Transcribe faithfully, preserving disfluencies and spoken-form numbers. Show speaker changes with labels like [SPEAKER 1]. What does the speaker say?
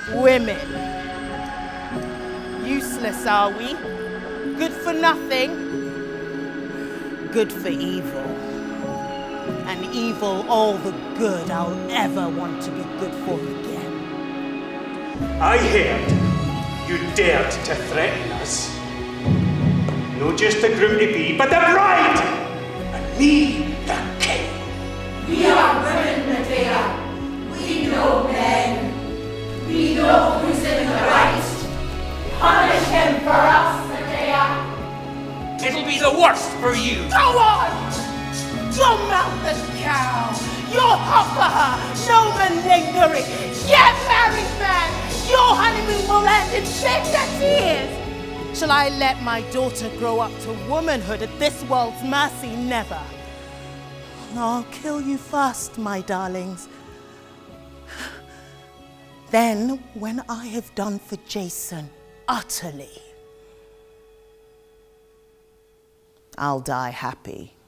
[SPEAKER 1] Women. Useless are we? Good for nothing? Good for evil. And evil all the good I'll ever want to be good for again.
[SPEAKER 2] I heard you dared to threaten us. Not just a groom to be, but the bride! And me, the king.
[SPEAKER 3] We are women, Medea. We know men. We know who's in the right. Punish him for us, Medea.
[SPEAKER 4] It'll be the worst for you.
[SPEAKER 1] Go on! Your mouth is cow. You'll offer her no malingering. Get married, man. Your honeymoon will end in bitter tears. Shall I let my daughter grow up to womanhood at this world's mercy? Never. I'll kill you first, my darlings. Then, when I have done for Jason utterly, I'll die happy.